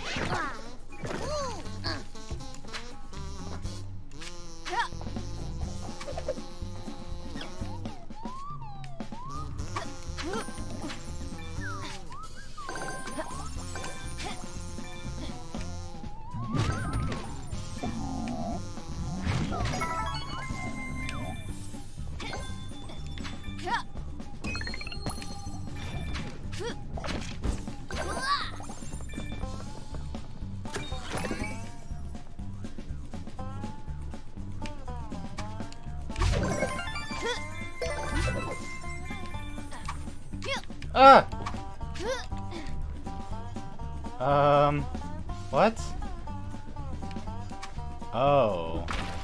Ah! What? Oh.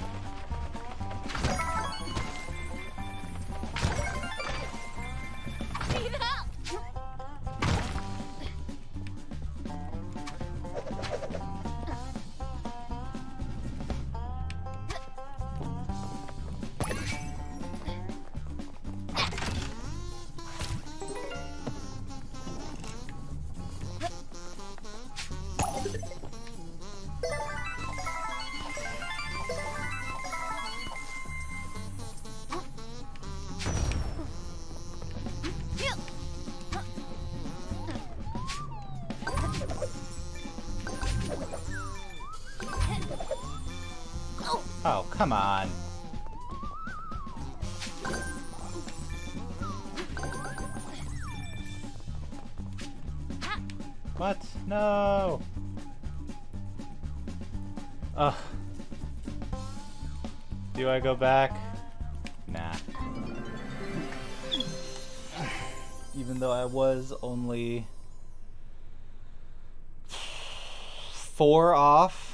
Oh, come on. What? No! Ugh. Do I go back? Nah. Even though I was only 4 off.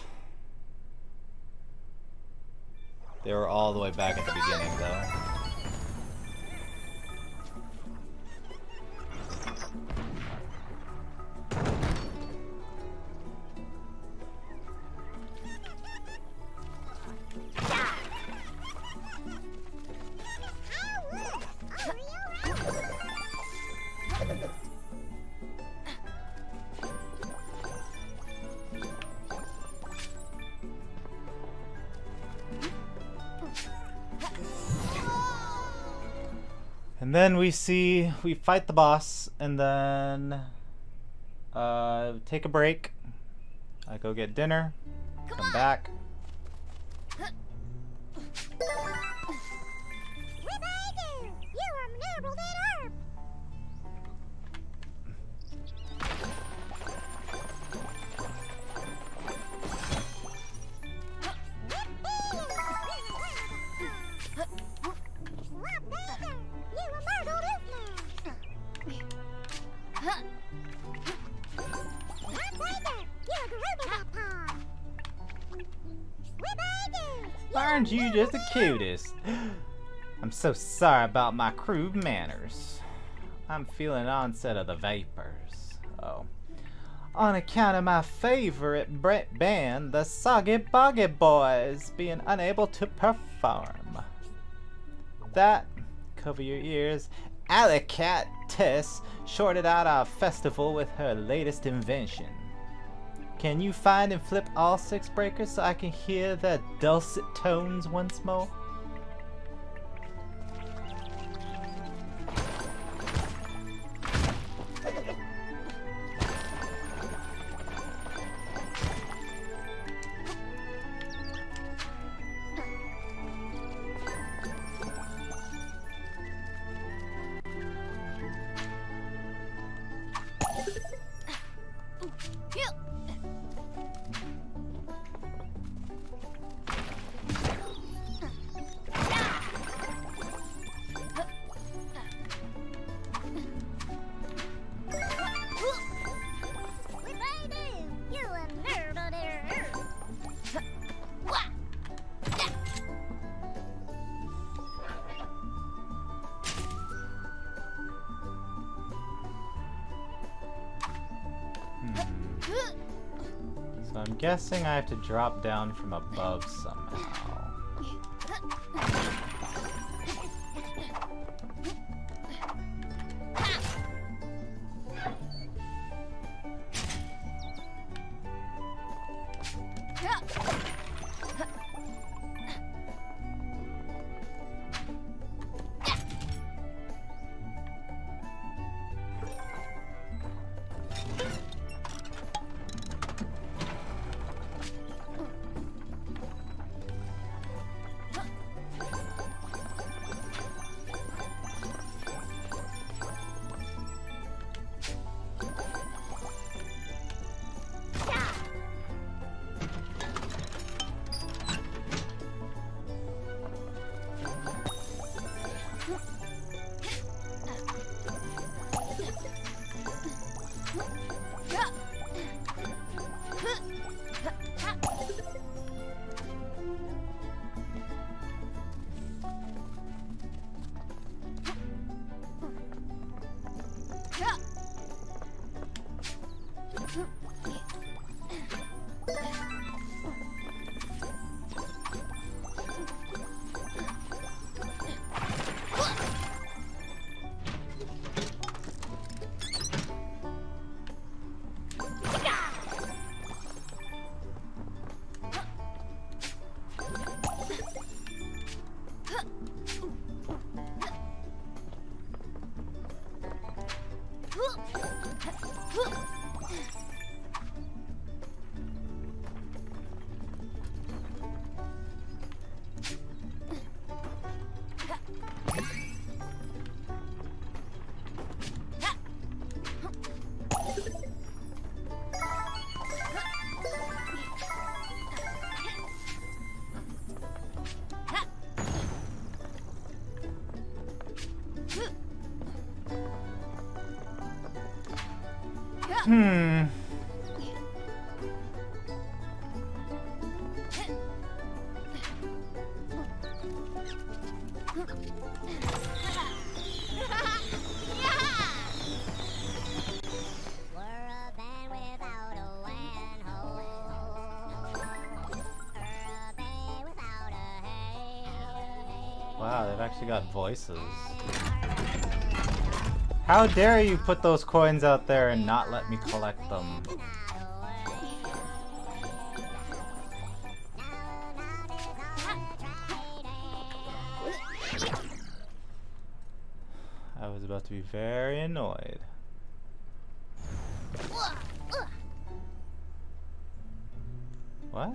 They were all the way back at the beginning, though. And then we fight the boss, and then take a break. I go get dinner, come back. Aren't you just the cutest? I'm so sorry about my crude manners. I'm feeling onset of the vapors. Oh. On account of my favorite band, the Soggy Boggy Boys, being unable to perform. That, cover your ears, Alley Cat Tess shorted out our festival with her latest invention. Can you find and flip all 6 breakers so I can hear the dulcet tones once more? So I'm guessing I have to drop down from above somehow. Wow, they've actually got voices. How dare you put those coins out there and not let me collect them? I was about to be very annoyed. What?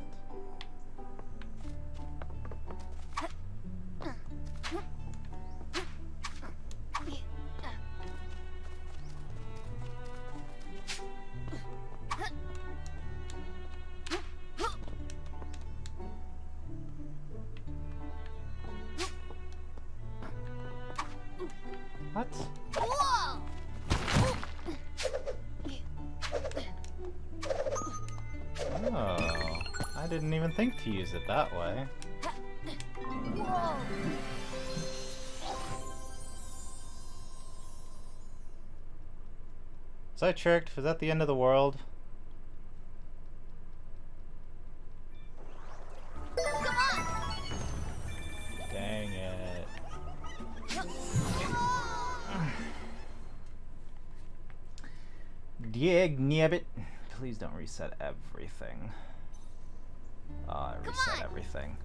What? Oh, I didn't even think to use it that way. Was I tricked? Was that the end of the world? Dang it. Dagnabbit. Please don't reset everything. Oh, I reset everything.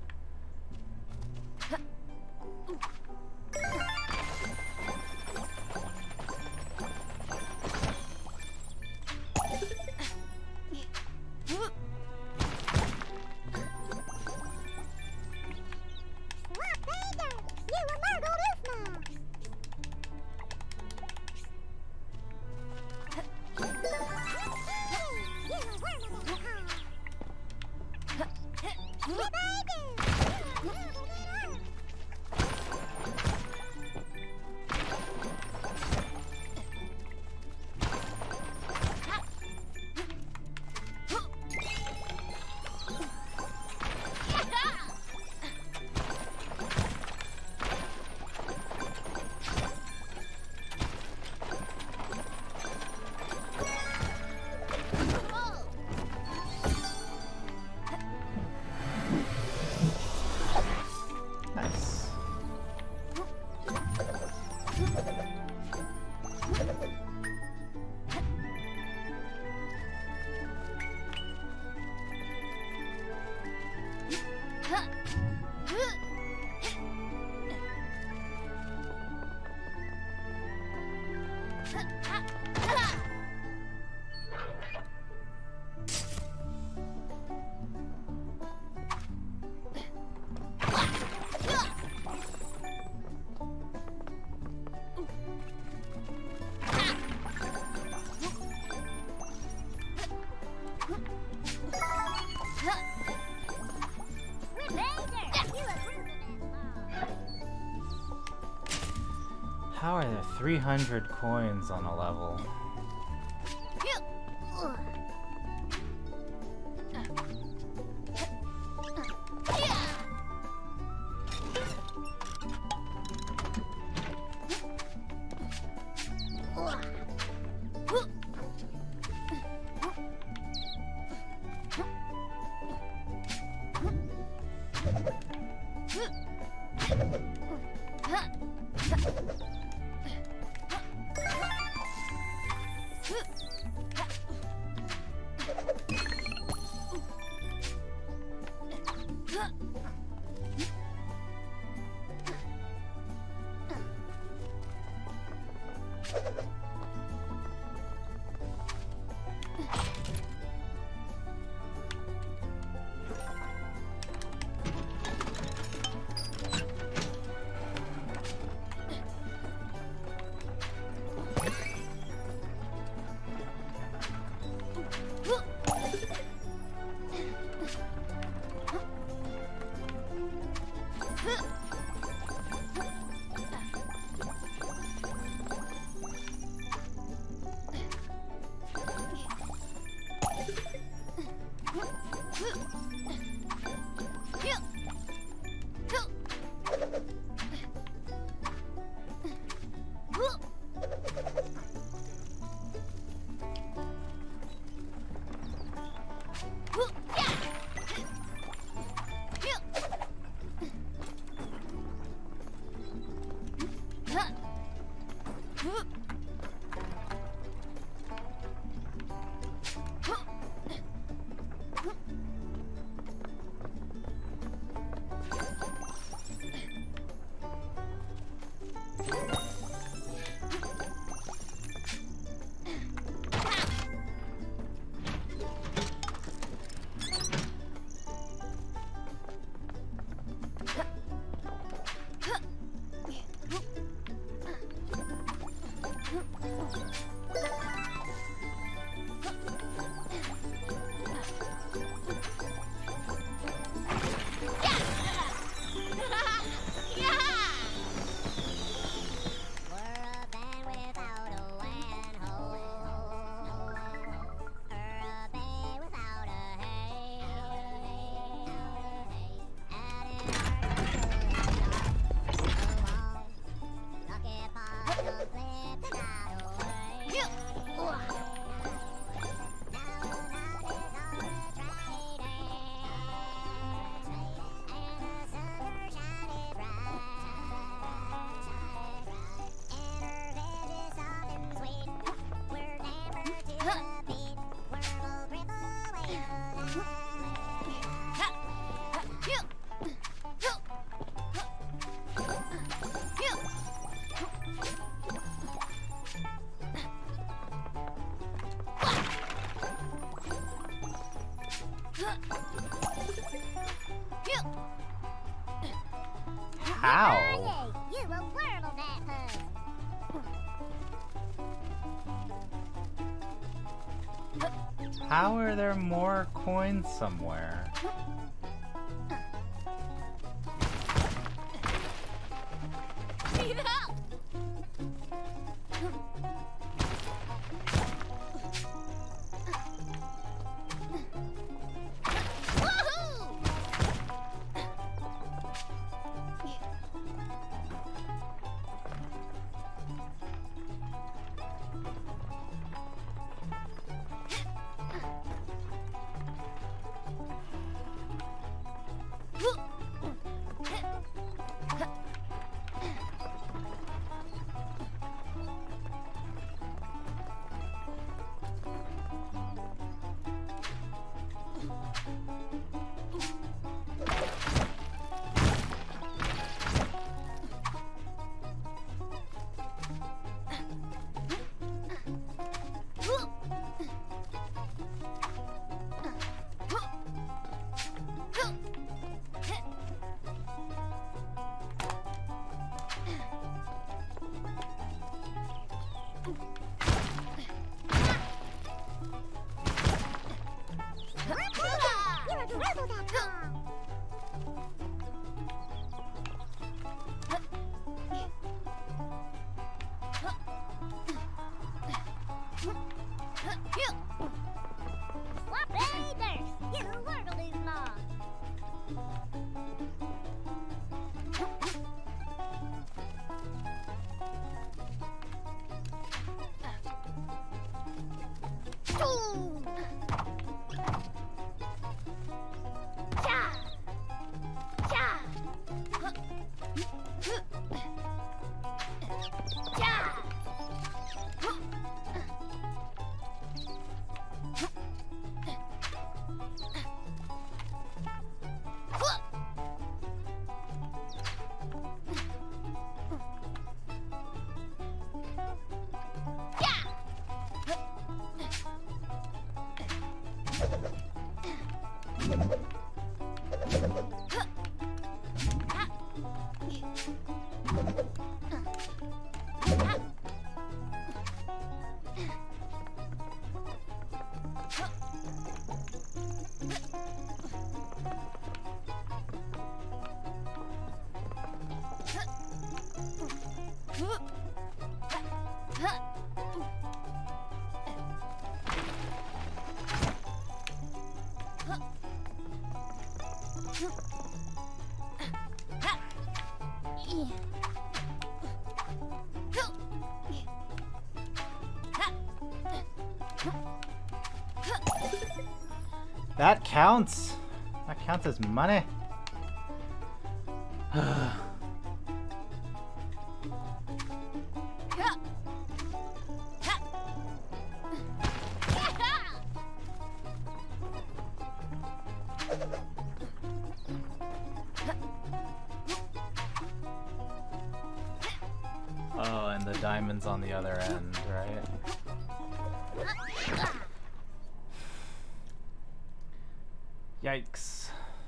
How are there 300 coins on a level? How? How are there more coins somewhere? That counts. That counts as money. Oh, and the diamond's on the other end, right? Yikes.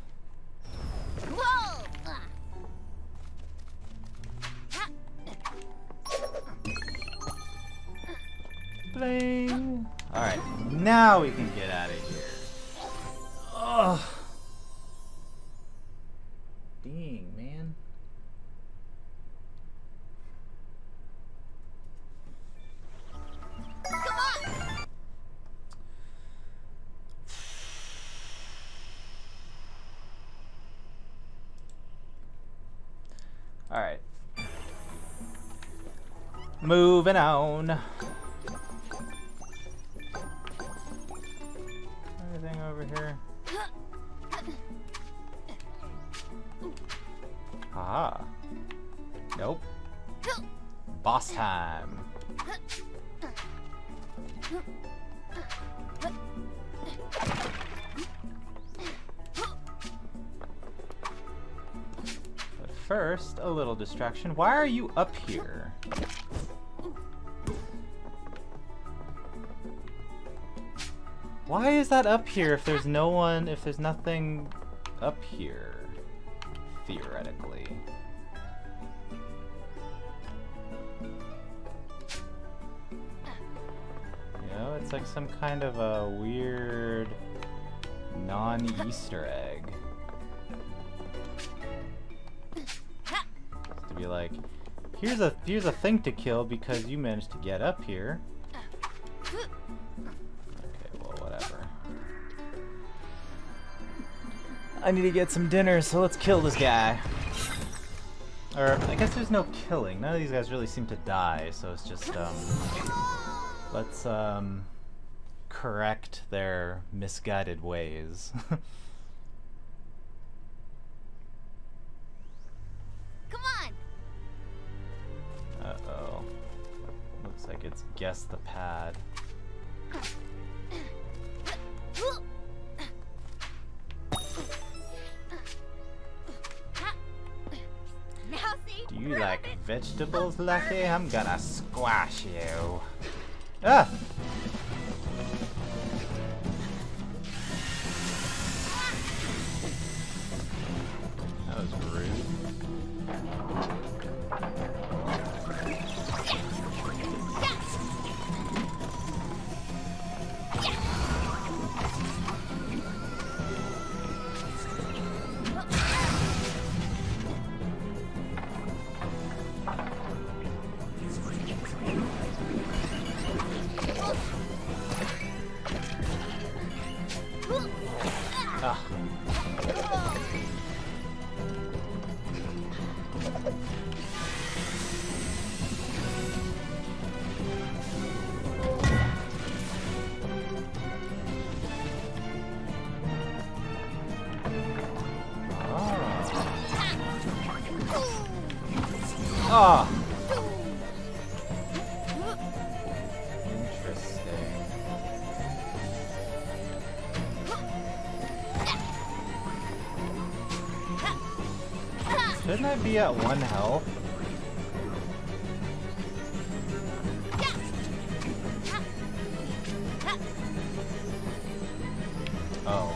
Whoa! Bling. Alright, now we can get out of here. Ugh. Dang, man. Come on! Alright. Moving on. Anything over here? Aha. Nope. Boss time. But first, a little distraction. Why are you up here? Why is that up here if there's no one, if there's nothing up here? Theoretically. You know, it's like some kind of a weird non-Easter egg. Just to be like, here's a thing to kill because you managed to get up here. I need to get some dinner, so let's kill this guy. Or, I guess there's no killing. None of these guys really seem to die, so it's just, let's, correct their misguided ways. Come on! Uh-oh. Looks like it's guess the pad. Do you like vegetables, Lucky? I'm gonna squash you. Ah! That was rude. Ah. Oh. Interesting. Shouldn't I be at 1 health? Oh.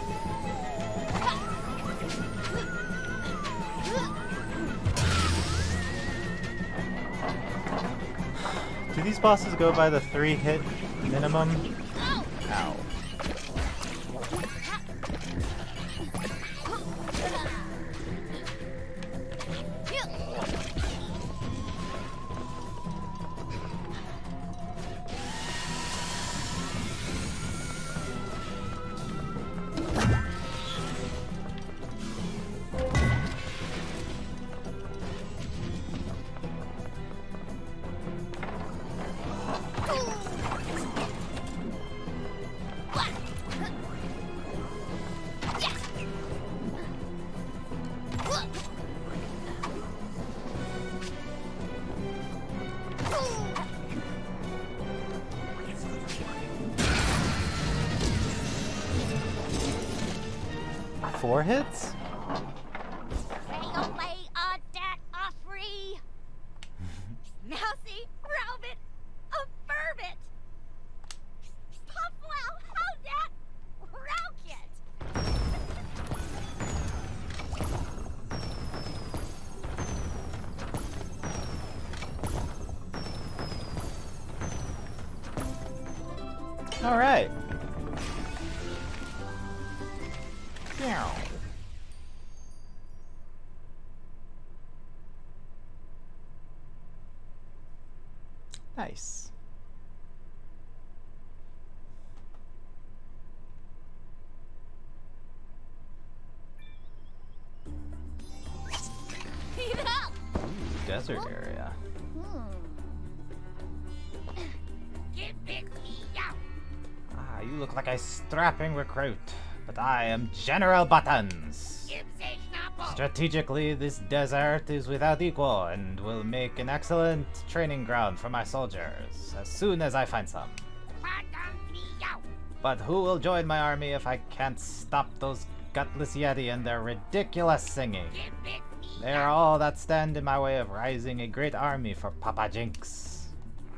Do these bosses go by the 3-hit minimum? Ow. Four hits? Mousy, Rabbit, a Burbot! Puffwow, how that rocket! All right. Meow. Nice. Heat it up! Ooh, desert area. Ah, you look like a strapping recruit, but I am General Buttons. Strategically, this desert is without equal and will make an excellent training ground for my soldiers as soon as I find some. But who will join my army if I can't stop those gutless Yeti and their ridiculous singing? They are all that stand in my way of rising a great army for Papa Jinx.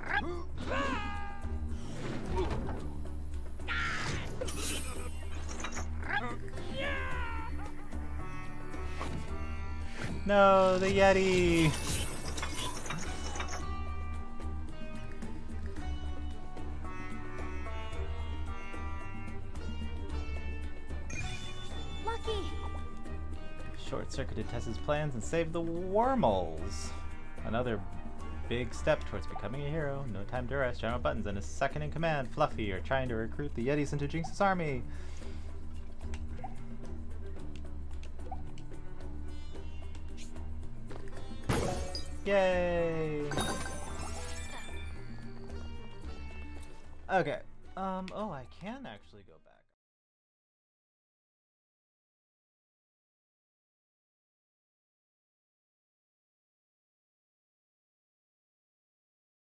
No, the Yeti! Lucky! Short-circuited Tessa's plans and saved the Wormholes. Another big step towards becoming a hero. No time to rest. General Buttons and his second-in-command, Fluffy, are trying to recruit the Yetis into Jinx's army. Yay! Okay. Oh, I can actually go back.